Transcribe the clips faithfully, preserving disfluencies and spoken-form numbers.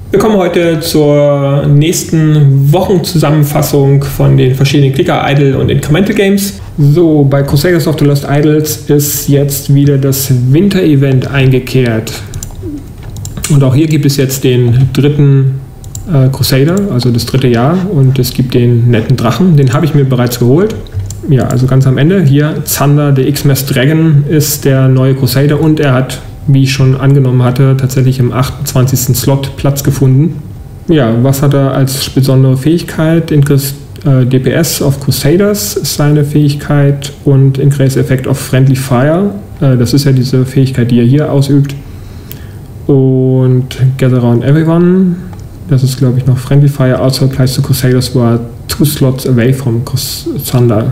Wir kommen heute zur nächsten Wochenzusammenfassung von den verschiedenen Clicker, Idle und Incremental Games. So, bei Crusaders of the Lost Idols ist jetzt wieder das Winter-Event eingekehrt. Und auch hier gibt es jetzt den dritten äh, Crusader, also das dritte Jahr, und es gibt den netten Drachen, den habe ich mir bereits geholt. Ja, also ganz am Ende hier, Thunder, der X-Mass Dragon ist der neue Crusader und er hat, wie ich schon angenommen hatte, tatsächlich im achtundzwanzigsten Slot Platz gefunden. Ja, was hat er als besondere Fähigkeit? Increase äh, D P S of Crusaders ist seine Fähigkeit und Increase Effect of Friendly Fire. Äh, das ist ja diese Fähigkeit, die er hier ausübt. Und Gather Around Everyone, das ist glaube ich noch Friendly Fire, also applies to Crusaders who are two slots away from Thunder.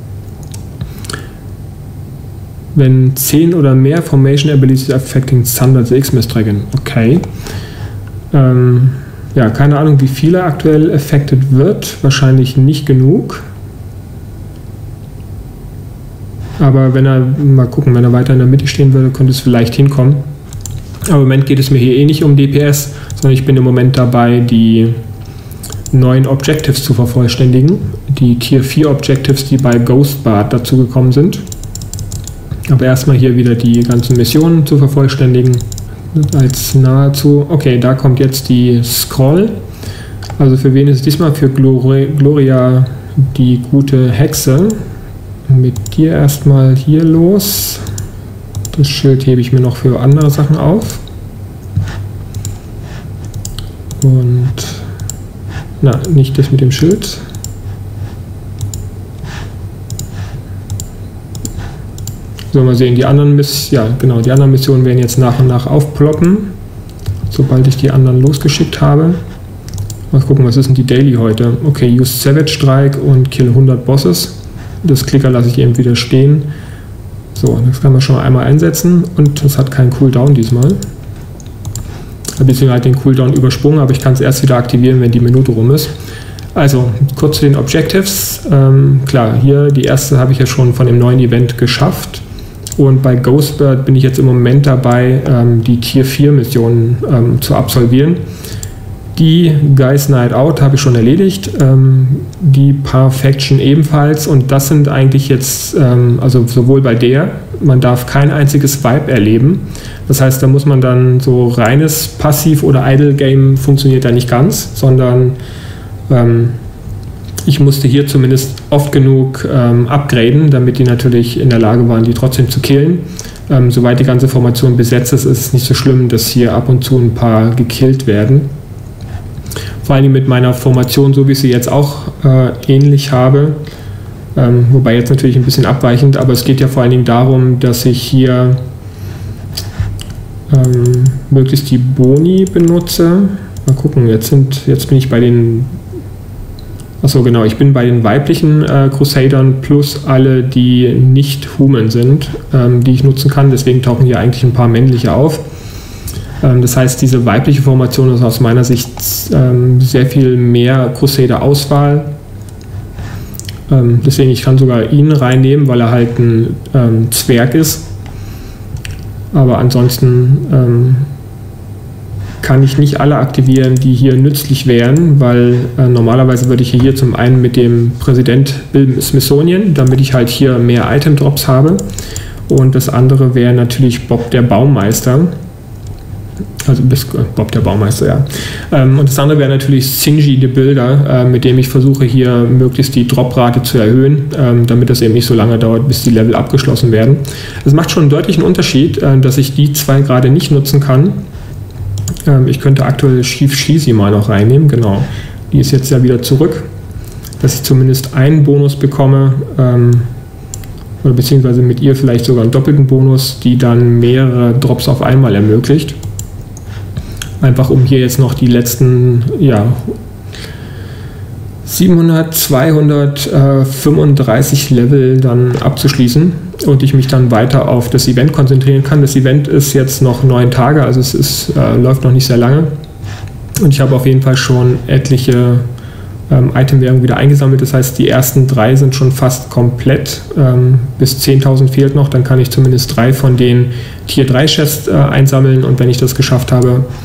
Wenn zehn oder mehr Formation Abilities affecting Thunder the X-Mass Dragon. Okay. Ähm, ja, keine Ahnung, wie viele aktuell affected wird. Wahrscheinlich nicht genug. Aber wenn er, mal gucken, wenn er weiter in der Mitte stehen würde, könnte es vielleicht hinkommen. Aber im Moment geht es mir hier eh nicht um D P S, sondern ich bin im Moment dabei, die neuen Objectives zu vervollständigen. Die Tier vier Objectives, die bei Ghostbard dazugekommen sind. Aber erstmal hier wieder die ganzen Missionen zu vervollständigen. Als nahezu. Okay, da kommt jetzt die Scroll. Also für wen ist es diesmal? Für Glori Gloria, die gute Hexe. Mit dir erstmal hier los. Das Schild hebe ich mir noch für andere Sachen auf. Und na, nicht das mit dem Schild. So, mal sehen, die anderen Miss ja, genau, die anderen Missionen werden jetzt nach und nach aufploppen, sobald ich die anderen losgeschickt habe. Mal gucken, was ist denn die Daily heute? Okay, use Savage Strike und kill hundert Bosses. Das Klicker lasse ich eben wieder stehen. So, das kann man schon einmal einsetzen und das hat keinen Cooldown diesmal. Beziehungsweise halt den Cooldown übersprungen, aber ich kann es erst wieder aktivieren, wenn die Minute rum ist. Also, kurz zu den Objectives. Ähm, klar, hier die erste habe ich ja schon von dem neuen Event geschafft. Und bei Ghostbird bin ich jetzt im Moment dabei, ähm, die Tier vier Missionen ähm, zu absolvieren. Die Guys Night Out habe ich schon erledigt, ähm, die Perfection ebenfalls. Und das sind eigentlich jetzt, ähm, also sowohl bei der, man darf kein einziges Vibe erleben. Das heißt, da muss man dann so reines Passiv- oder Idle-Game funktioniert da nicht ganz, sondern ähm, ich musste hier zumindest oft genug ähm, upgraden, damit die natürlich in der Lage waren, die trotzdem zu killen. Ähm, soweit die ganze Formation besetzt ist, ist es nicht so schlimm, dass hier ab und zu ein paar gekillt werden. Vor allem mit meiner Formation, so wie ich sie jetzt auch äh, ähnlich habe, ähm, wobei jetzt natürlich ein bisschen abweichend, aber es geht ja vor allen Dingen darum, dass ich hier ähm, möglichst die Boni benutze. Mal gucken, jetzt, sind, jetzt bin ich bei den Achso, genau, ich bin bei den weiblichen äh, Crusadern plus alle, die nicht human sind, ähm, die ich nutzen kann. Deswegen tauchen hier eigentlich ein paar männliche auf. Ähm, das heißt, diese weibliche Formation ist aus meiner Sicht ähm, sehr viel mehr Crusader-Auswahl. Ähm, deswegen, ich kann sogar ihn reinnehmen, weil er halt ein ähm, Zwerg ist. Aber ansonsten ähm, kann ich nicht alle aktivieren, die hier nützlich wären, weil äh, normalerweise würde ich hier zum einen mit dem Präsident Bill Smithsonian, damit ich halt hier mehr Item-Drops habe, und das andere wäre natürlich Bob der Baumeister, also bis, äh, Bob der Baumeister, ja. Ähm, und das andere wäre natürlich Sinji the Builder, äh, mit dem ich versuche hier möglichst die Droprate zu erhöhen, ähm, damit das eben nicht so lange dauert, bis die Level abgeschlossen werden. Es macht schon einen deutlichen Unterschied, äh, dass ich die zwei gerade nicht nutzen kann. Ich könnte aktuell Chief Shisi mal noch reinnehmen, genau. Die ist jetzt ja wieder zurück, dass ich zumindest einen Bonus bekomme, ähm, oder beziehungsweise mit ihr vielleicht sogar einen doppelten Bonus, die dann mehrere Drops auf einmal ermöglicht. Einfach um hier jetzt noch die letzten, ja, siebenhundert, zweihundertfünfunddreißig Level dann abzuschließen und ich mich dann weiter auf das Event konzentrieren kann. Das Event ist jetzt noch neun Tage, also es ist, äh, läuft noch nicht sehr lange. Und ich habe auf jeden Fall schon etliche ähm, Itemwährungen wieder eingesammelt. Das heißt, die ersten drei sind schon fast komplett. Ähm, bis zehntausend fehlt noch, dann kann ich zumindest drei von den Tier drei Chests äh, einsammeln. Und wenn ich das geschafft habe,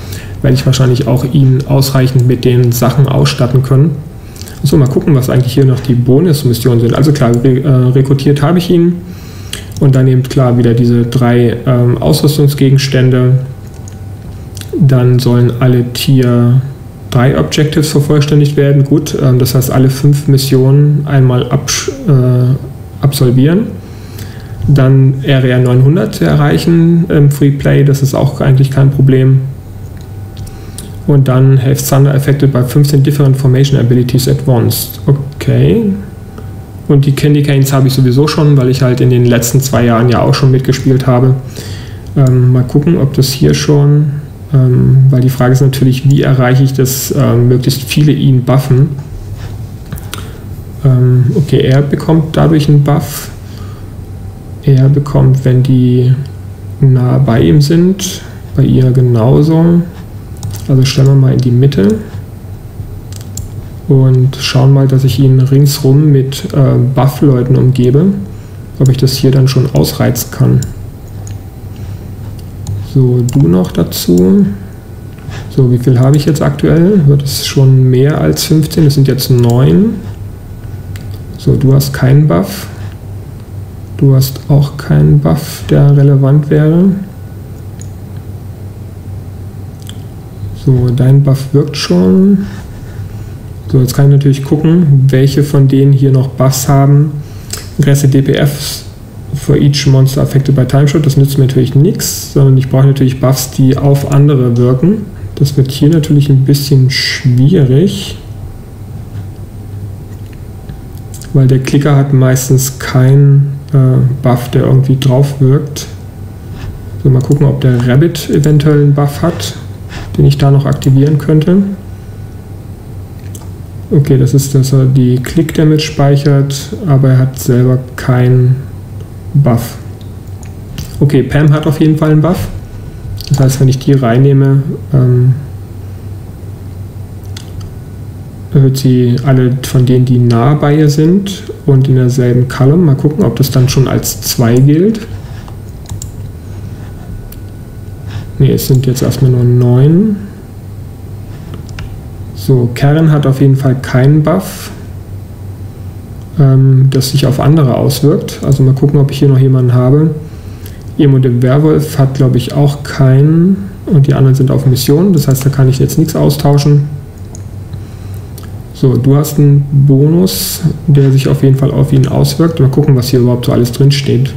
werde ich wahrscheinlich auch ihn ausreichend mit den Sachen ausstatten können. So, mal gucken, was eigentlich hier noch die Bonusmissionen sind. Also klar, re äh, rekrutiert habe ich ihn. Und dann eben klar wieder diese drei ähm, Ausrüstungsgegenstände. Dann sollen alle Tier drei Objectives vervollständigt werden. Gut, ähm, das heißt alle fünf Missionen einmal ab, äh, absolvieren. Dann Area neunhundert erreichen im Freeplay, das ist auch eigentlich kein Problem. Und dann have Thunder affected by fifteen different formation abilities at once. Okay. Und die Candy Canes habe ich sowieso schon, weil ich halt in den letzten zwei Jahren ja auch schon mitgespielt habe. Ähm, mal gucken, ob das hier schon, ähm, weil die Frage ist natürlich, wie erreiche ich das, ähm, möglichst viele ihn buffen. Ähm, okay, er bekommt dadurch einen Buff. Er bekommt, wenn die nah bei ihm sind, bei ihr genauso. Also stellen wir mal in die Mitte und schauen mal, dass ich ihn ringsrum mit äh, Buff-Leuten umgebe, ob ich das hier dann schon ausreizen kann. So, du noch dazu. So, wie viel habe ich jetzt aktuell? Wird es schon mehr als fünfzehn? Das sind jetzt neun. So, du hast keinen Buff. Du hast auch keinen Buff, der relevant wäre. So, dein Buff wirkt schon. So, jetzt kann ich natürlich gucken, welche von denen hier noch Buffs haben. Aggressive D P Fs for each monster affected by time shot. Das nützt mir natürlich nichts, sondern ich brauche natürlich Buffs, die auf andere wirken. Das wird hier natürlich ein bisschen schwierig, weil der Klicker hat meistens keinen äh, Buff, der irgendwie drauf wirkt. So, mal gucken, ob der Rabbit eventuell einen Buff hat, den ich da noch aktivieren könnte. Okay, das ist, dass er die Click-Damage speichert, aber er hat selber keinen Buff. Okay, Pam hat auf jeden Fall einen Buff. Das heißt, wenn ich die reinnehme, ähm, erhöht sie alle von denen, die nah bei ihr sind und in derselben Column. Mal gucken, ob das dann schon als zwei gilt. Ne, es sind jetzt erstmal nur neun. So, Karen hat auf jeden Fall keinen Buff, ähm, das sich auf andere auswirkt. Also mal gucken, ob ich hier noch jemanden habe. Emo der Werwolf hat, glaube ich, auch keinen. Und die anderen sind auf Mission. Das heißt, da kann ich jetzt nichts austauschen. So, du hast einen Bonus, der sich auf jeden Fall auf ihn auswirkt. Mal gucken, was hier überhaupt so alles drin steht.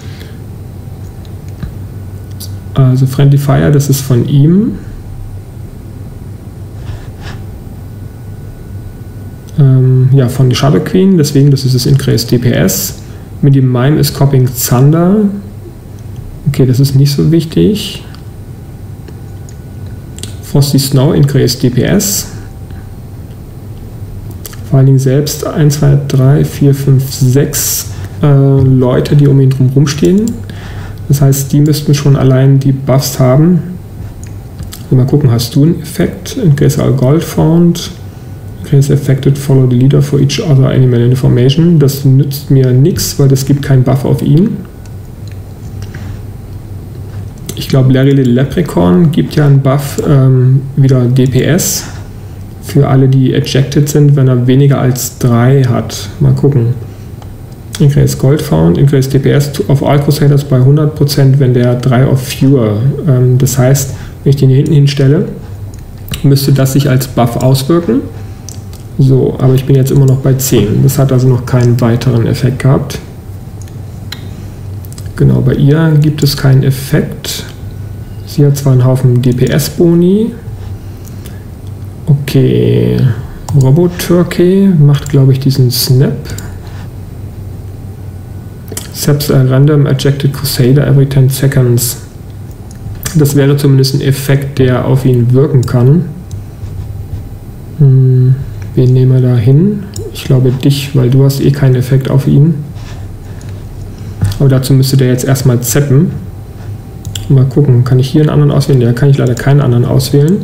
Also Friendly Fire, das ist von ihm. Ähm, ja, von Shadow Queen, deswegen, das ist das Increase D P S. Mit dem Mime ist Copying Thunder. Okay, das ist nicht so wichtig. Frosty Snow, Increase D P S. Vor allen Dingen selbst eins, zwei, drei, vier, fünf, sechs äh, Leute, die um ihn drum stehen. Das heißt, die müssten schon allein die Buffs haben. Also mal gucken, hast du einen Effekt? Increase all Gold found. Increase affected, follow the leader for each other animal information. Das nützt mir nichts, weil es gibt keinen Buff auf ihn. Ich glaube, Larry Little Leprechaun gibt ja einen Buff, ähm, wieder D P S, für alle, die ejected sind, wenn er weniger als drei hat. Mal gucken. Increase Gold found, Increase D P S of all Crusaders bei hundert Prozent, wenn der drei of fewer. Ähm, das heißt, wenn ich den hier hinten hinstelle, müsste das sich als Buff auswirken. So, aber ich bin jetzt immer noch bei zehn. Das hat also noch keinen weiteren Effekt gehabt. Genau, bei ihr gibt es keinen Effekt. Sie hat zwar einen Haufen D P S-Boni. Okay, Robot-Turkey macht, glaube ich, diesen Snap. Saps a random ejected Crusader every ten seconds. Das wäre zumindest ein Effekt, der auf ihn wirken kann. Hm, wen nehmen wir da hin? Ich glaube dich, weil du hast eh keinen Effekt auf ihn. Aber dazu müsste der jetzt erstmal zappen. Mal gucken, kann ich hier einen anderen auswählen? Ja, kann ich leider keinen anderen auswählen.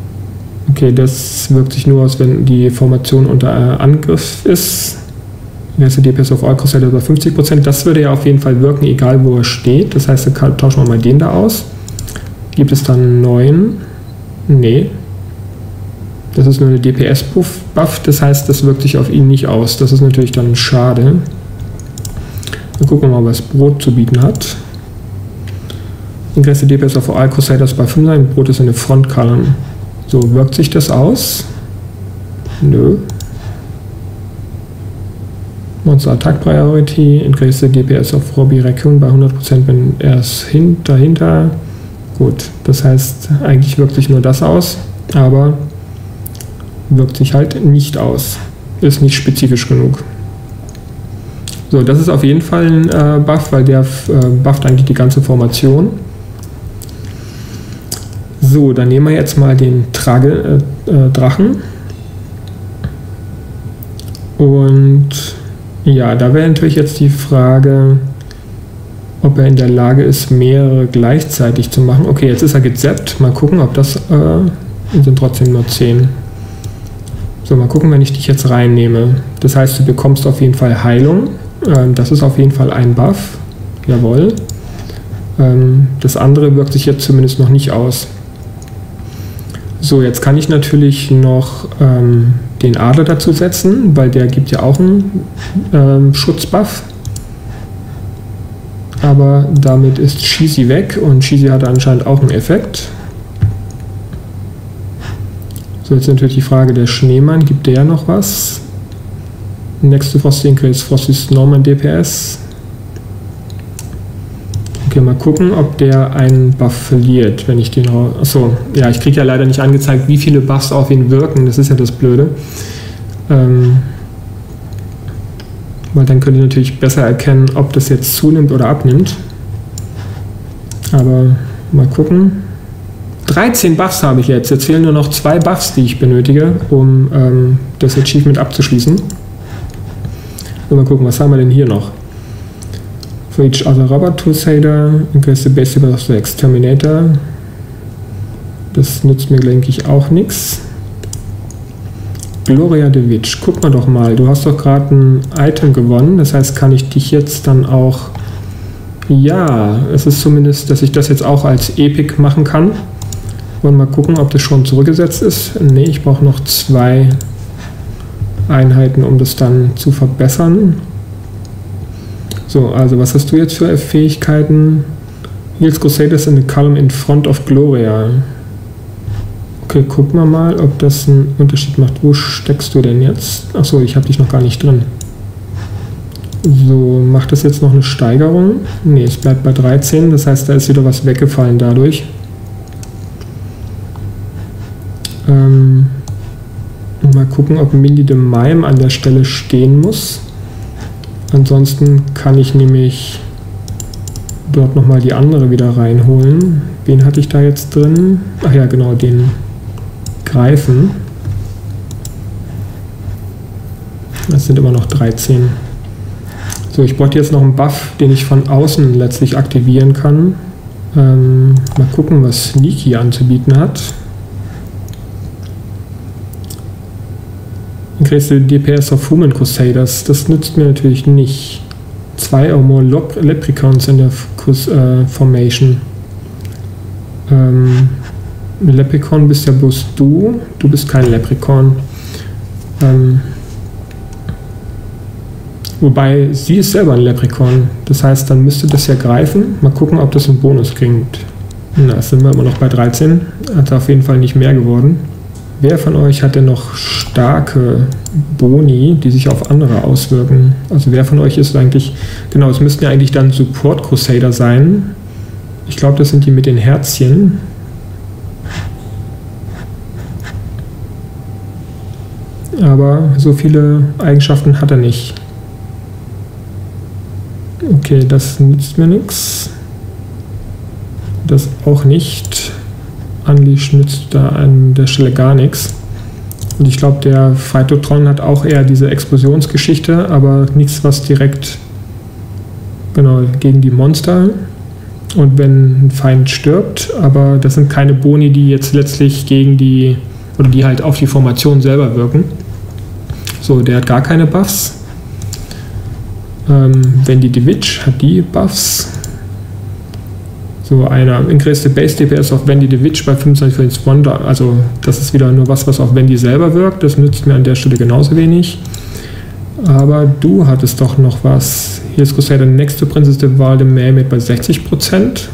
Okay, das wirkt sich nur aus, wenn die Formation unter Angriff ist. Jetzt D P S auf All Crusader bei fünfzig Prozent. Das würde ja auf jeden Fall wirken, egal wo er steht. Das heißt, dann tauschen wir mal den da aus. Gibt es dann einen neuen? Nee. Das ist nur eine D P S-Buff. Das heißt, das wirkt sich auf ihn nicht aus. Das ist natürlich dann schade. Dann gucken wir mal, was Brot zu bieten hat. Ingresse D P S auf All Crusaders bei fünf sein. Brot ist eine Front-Column. So, wirkt sich das aus? Nö. Monster Attack Priority, increase D P S auf Robbie Raccoon bei hundert Prozent, wenn er es dahinter. Gut, das heißt, eigentlich wirkt sich nur das aus, aber wirkt sich halt nicht aus. Ist nicht spezifisch genug. So, das ist auf jeden Fall ein äh, Buff, weil der äh, bufft eigentlich die ganze Formation. So, dann nehmen wir jetzt mal den Trage, äh, äh, Drachen. Und ja, da wäre natürlich jetzt die Frage, ob er in der Lage ist, mehrere gleichzeitig zu machen. Okay, jetzt ist er gezappt. Mal gucken, ob das... Äh, sind trotzdem nur zehn. So, mal gucken, wenn ich dich jetzt reinnehme. Das heißt, du bekommst auf jeden Fall Heilung. Ähm, das ist auf jeden Fall ein Buff. Jawohl. Ähm, das andere wirkt sich jetzt zumindest noch nicht aus. So, jetzt kann ich natürlich noch ähm, den Adler dazu setzen, weil der gibt ja auch einen ähm, Schutzbuff. Aber damit ist Shizzy weg und Shizzy hatte anscheinend auch einen Effekt. So, jetzt natürlich die Frage, der Schneemann, gibt der noch was? Next to Frosty increase Frosty's Normal D P S. Okay, mal gucken, ob der einen Buff verliert, wenn ich den raus... Achso, ja, ich kriege ja leider nicht angezeigt, wie viele Buffs auf ihn wirken, das ist ja das Blöde. Ähm, weil dann könnt ihr natürlich besser erkennen, ob das jetzt zunimmt oder abnimmt. Aber mal gucken. dreizehn Buffs habe ich jetzt, jetzt fehlen nur noch zwei Buffs, die ich benötige, um ähm, das Achievement abzuschließen. So, mal gucken, was haben wir denn hier noch? For each other Robot Crusader, increase the base of the Exterminator. Das nützt mir, denke ich, auch nichts. Gloria de Witch, guck mal doch mal, du hast doch gerade ein Item gewonnen, das heißt, kann ich dich jetzt dann auch... Ja, es ist zumindest, dass ich das jetzt auch als Epic machen kann. Und mal gucken, ob das schon zurückgesetzt ist. Ne, ich brauche noch zwei Einheiten, um das dann zu verbessern. So, also was hast du jetzt für Fähigkeiten? Heals Crusaders in the column in front of Gloria. Okay, gucken wir mal, ob das einen Unterschied macht. Wo steckst du denn jetzt? Achso, ich habe dich noch gar nicht drin. So, macht das jetzt noch eine Steigerung? Ne, es bleibt bei dreizehn, das heißt, da ist wieder was weggefallen dadurch. Ähm, mal gucken, ob Mindy the Mime an der Stelle stehen muss. Ansonsten kann ich nämlich dort nochmal die andere wieder reinholen. Wen hatte ich da jetzt drin? Ach ja, genau, den Greifen. Das sind immer noch dreizehn. So, ich bräuchte jetzt noch einen Buff, den ich von außen letztlich aktivieren kann. Ähm, mal gucken, was Sneaky anzubieten hat. Increase D P S of Human Crusaders, das nützt mir natürlich nicht. Zwei or more Leprechauns in der äh, Formation. Ähm, Leprechaun bist ja bloß du, du bist kein Leprechaun. Ähm, wobei, sie ist selber ein Leprechaun, das heißt, dann müsste das ja greifen. Mal gucken, ob das einen Bonus kriegt. Na, sind wir immer noch bei dreizehn, hat auf jeden Fall nicht mehr geworden. Wer von euch hat denn noch starke Boni, die sich auf andere auswirken? Also wer von euch ist eigentlich... Genau, es müssten ja eigentlich dann Support Crusader sein. Ich glaube, das sind die mit den Herzchen. Aber so viele Eigenschaften hat er nicht. Okay, das nützt mir nichts. Das auch nicht. Unleash nützt da an der Stelle gar nichts. Und ich glaube, der Phytotron hat auch eher diese Explosionsgeschichte, aber nichts, was direkt genau gegen die Monster. Und wenn ein Feind stirbt, aber das sind keine Boni, die jetzt letztlich gegen die, oder die halt auf die Formation selber wirken. So, der hat gar keine Buffs. Ähm, Wendy DeWitch hat die Buffs. So einer Increase the Base D P S auf Wendy DeWitch bei fünfundzwanzig Frames Wonder. Also das ist wieder nur was, was auf Wendy selber wirkt. Das nützt mir an der Stelle genauso wenig. Aber du hattest doch noch was. Hier ist Crusader Next to Princess de Valdemar bei sechzig Prozent.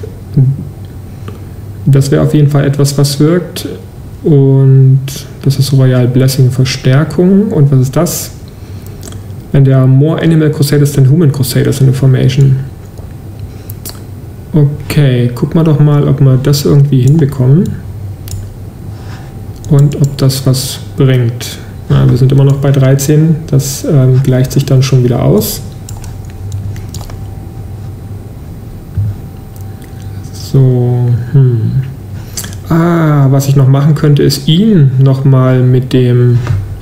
Das wäre auf jeden Fall etwas, was wirkt. Und das ist Royal Blessing Verstärkung. Und was ist das? Wenn der More Animal Crusaders than Human Crusaders in the Formation. Okay, guck mal doch mal, ob wir das irgendwie hinbekommen. Und ob das was bringt. Na, wir sind immer noch bei dreizehn. Das ähm, gleicht sich dann schon wieder aus. So, hm. Ah, was ich noch machen könnte, ist ihn nochmal mit dem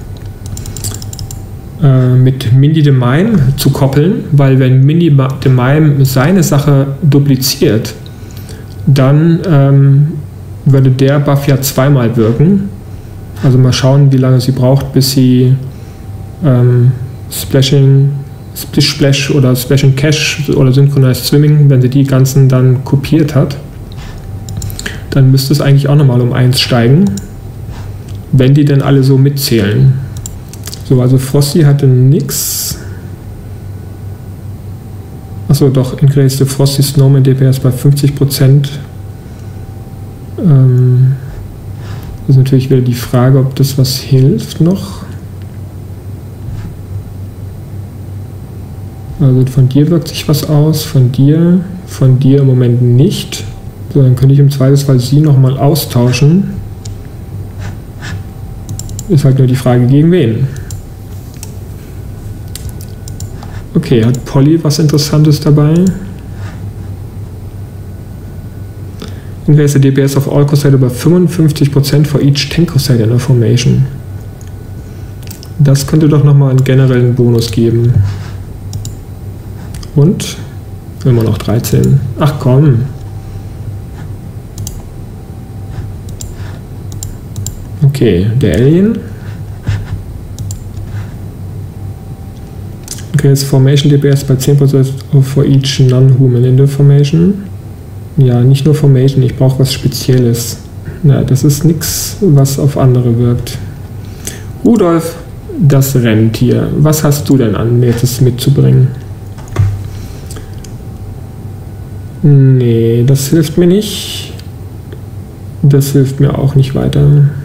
äh, mit Mindy the Mime zu koppeln, weil wenn Mindy the Mime seine Sache dupliziert, dann ähm, würde der Buff ja zweimal wirken. Also mal schauen, wie lange sie braucht, bis sie ähm, Splashing, Splish Splash oder Splash and Cash oder Synchronized Swimming, wenn sie die ganzen dann kopiert hat. Dann müsste es eigentlich auch nochmal um eins steigen, wenn die denn alle so mitzählen. So, also Frosty hatte nix. Achso, doch, Increase the Frosty Snowman D P S bei fünfzig Prozent. Ähm, das ist natürlich wieder die Frage, ob das was hilft noch. Also von dir wirkt sich was aus, von dir, von dir im Moment nicht. So, dann könnte ich im Zweifelsfall sie nochmal austauschen. Ist halt nur die Frage, gegen wen. Okay, hat Polly was Interessantes dabei? Increase the D P S of all Crusader bei fünfundfünfzig Prozent for each Tank Crusader in a Formation. Das könnte doch nochmal einen generellen Bonus geben. Und? Immer noch dreizehn. Ach komm. Okay, der Alien. Okay, jetzt Formation D P S bei zehn Prozent for each non-human in the Formation. Ja, nicht nur Formation, ich brauche was Spezielles. Ja, das ist nichts, was auf andere wirkt. Rudolf, das Rentier. Was hast du denn an Nettes mitzubringen? Nee, das hilft mir nicht. Das hilft mir auch nicht weiter.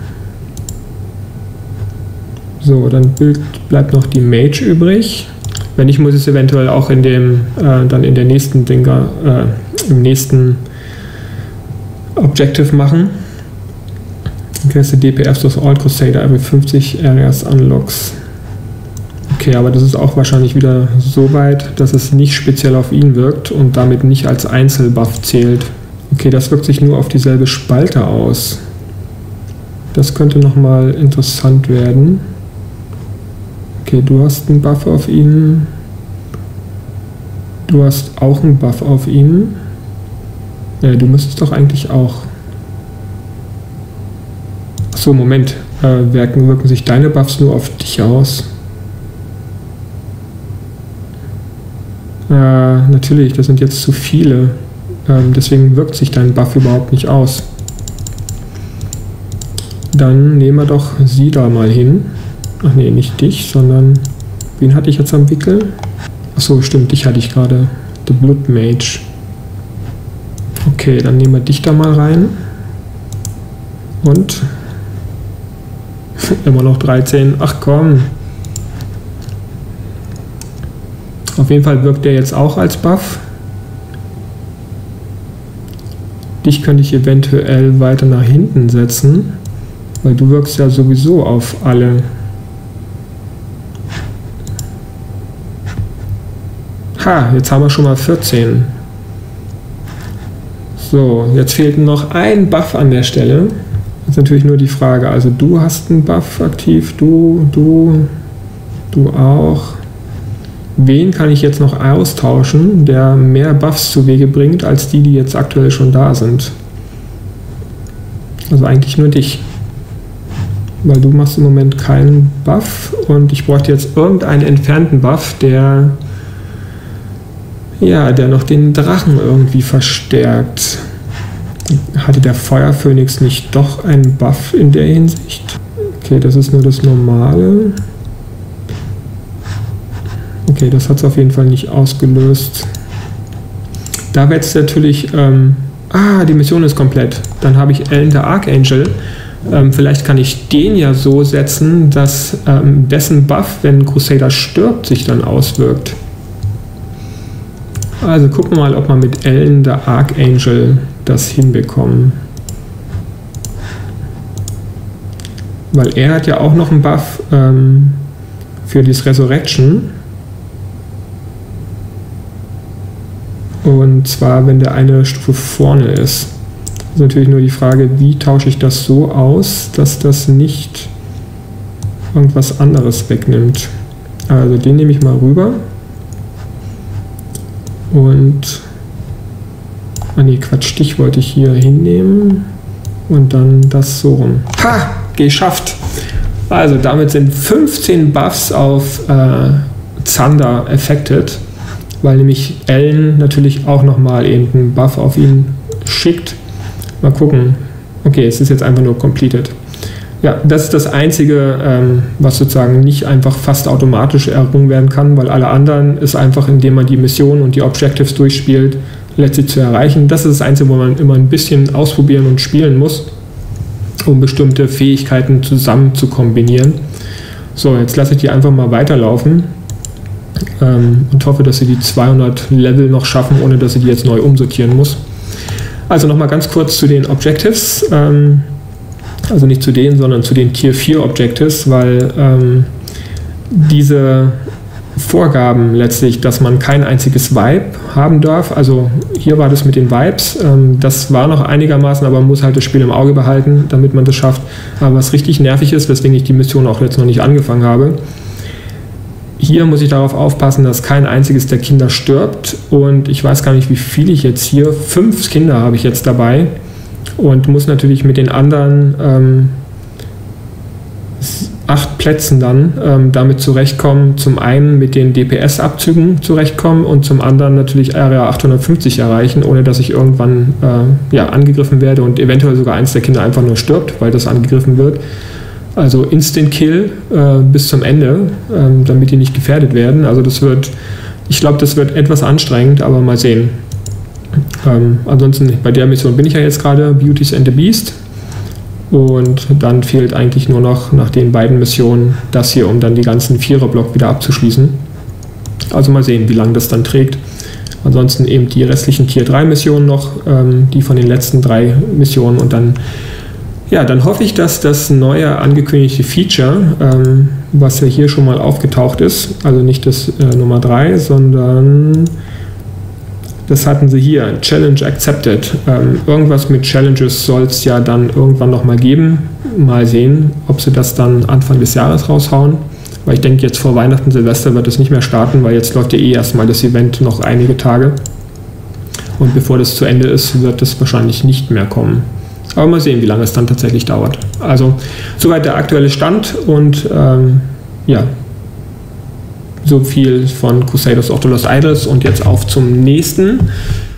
So, dann bleibt noch die Mage übrig. Wenn nicht, muss ich es eventuell auch in dem, äh, dann in der nächsten Dinger, äh, im nächsten Objective machen. Increase D P S of All Crusader every fünfzig Areas Unlocks. Okay, aber das ist auch wahrscheinlich wieder so weit, dass es nicht speziell auf ihn wirkt und damit nicht als Einzelbuff zählt. Okay, das wirkt sich nur auf dieselbe Spalte aus. Das könnte nochmal interessant werden. Okay, du hast einen Buff auf ihn. Du hast auch einen Buff auf ihn. Ja, du müsstest doch eigentlich auch. Achso, Moment. Äh, wirken, wirken sich deine Buffs nur auf dich aus? Äh, natürlich, das sind jetzt zu viele. Ähm, deswegen wirkt sich dein Buff überhaupt nicht aus. Dann nehmen wir doch sie da mal hin. Ach nee, nicht dich, sondern wen hatte ich jetzt am Wickel? Achso, stimmt, dich hatte ich gerade. The Blood Mage. Okay, dann nehmen wir dich da mal rein. Und immer noch dreizehn. Ach komm. Auf jeden Fall wirkt der jetzt auch als Buff. Dich könnte ich eventuell weiter nach hinten setzen, weil du wirkst ja sowieso auf alle. Ha, jetzt haben wir schon mal vierzehn. So, jetzt fehlt noch ein Buff an der Stelle. Jetzt natürlich nur die Frage, also du hast einen Buff aktiv, du, du, du auch. Wen kann ich jetzt noch austauschen, der mehr Buffs zu Wege bringt, als die, die jetzt aktuell schon da sind? Also eigentlich nur dich. Weil du machst im Moment keinen Buff und ich bräuchte jetzt irgendeinen entfernten Buff, der Ja, der noch den Drachen irgendwie verstärkt. Hatte der Feuerphönix nicht doch einen Buff in der Hinsicht? Okay, das ist nur das Normale. Okay, das hat es auf jeden Fall nicht ausgelöst. Da wäre jetzt natürlich... Ähm, ah, die Mission ist komplett. Dann habe ich Ellen der Archangel. Ähm, vielleicht kann ich den ja so setzen, dass ähm, dessen Buff, wenn Crusader stirbt, sich dann auswirkt. Also gucken wir mal, ob wir mit Ellen der Archangel das hinbekommen. Weil er hat ja auch noch einen Buff ähm, für das Resurrection. Und zwar, wenn der eine Stufe vorne ist. Das ist natürlich nur die Frage, wie tausche ich das so aus, dass das nicht irgendwas anderes wegnimmt. Also den nehme ich mal rüber. Und, ah nee, Quatsch, dich wollte ich hier hinnehmen und dann das so rum. Ha, geschafft! Also damit sind fünfzehn Buffs auf äh, Xander affected, weil nämlich Ellen natürlich auch nochmal eben einen Buff auf ihn schickt. Mal gucken. Okay, es ist jetzt einfach nur completed. Ja, das ist das Einzige, ähm, was sozusagen nicht einfach fast automatisch errungen werden kann, weil alle anderen ist einfach, indem man die Mission und die Objectives durchspielt, letztlich zu erreichen. Das ist das Einzige, wo man immer ein bisschen ausprobieren und spielen muss, um bestimmte Fähigkeiten zusammen zu kombinieren. So, jetzt lasse ich die einfach mal weiterlaufen ähm, und hoffe, dass sie die zweihundert Level noch schaffen, ohne dass sie die jetzt neu umsortieren muss. Also nochmal ganz kurz zu den Objectives. Ähm, Also nicht zu denen, sondern zu den Tier vier Objectives, weil ähm, diese Vorgaben letztlich, dass man kein einziges Vibe haben darf, also hier war das mit den Vibes, ähm, das war noch einigermaßen, aber man muss halt das Spiel im Auge behalten, damit man das schafft. Aber was richtig nervig ist, weswegen ich die Mission auch jetzt noch nicht angefangen habe, hier muss ich darauf aufpassen, dass kein einziges der Kinder stirbt und ich weiß gar nicht, wie viele ich jetzt hier, fünf Kinder habe ich jetzt dabei. Und muss natürlich mit den anderen ähm, acht Plätzen dann ähm, damit zurechtkommen, zum einen mit den D P S-Abzügen zurechtkommen und zum anderen natürlich Area achthundertfünfzig erreichen, ohne dass ich irgendwann äh, ja, angegriffen werde und eventuell sogar eins der Kinder einfach nur stirbt, weil das angegriffen wird. Also Instant Kill äh, bis zum Ende, äh, damit die nicht gefährdet werden. Also das wird, ich glaube, das wird etwas anstrengend, aber mal sehen. Ähm, ansonsten bei der Mission bin ich ja jetzt gerade, Beauties and the Beast, und dann fehlt eigentlich nur noch nach den beiden Missionen das hier, um dann die ganzen Vierer-Block wieder abzuschließen. Also mal sehen, wie lange das dann trägt. Ansonsten eben die restlichen Tier drei Missionen noch, ähm, die von den letzten drei Missionen, und dann, ja, dann hoffe ich, dass das neue angekündigte Feature, ähm, was ja hier schon mal aufgetaucht ist, also nicht das äh, Nummer drei, sondern das hatten sie hier, Challenge Accepted. Ähm, irgendwas mit Challenges soll es ja dann irgendwann nochmal geben. Mal sehen, ob sie das dann Anfang des Jahres raushauen. Weil ich denke, jetzt vor Weihnachten, Silvester wird es nicht mehr starten, weil jetzt läuft ja eh erstmal das Event noch einige Tage. Und bevor das zu Ende ist, wird es wahrscheinlich nicht mehr kommen. Aber mal sehen, wie lange es dann tatsächlich dauert. Also, soweit der aktuelle Stand und ähm, ja, so viel von Crusaders of the Lost Idols und jetzt auf zum nächsten.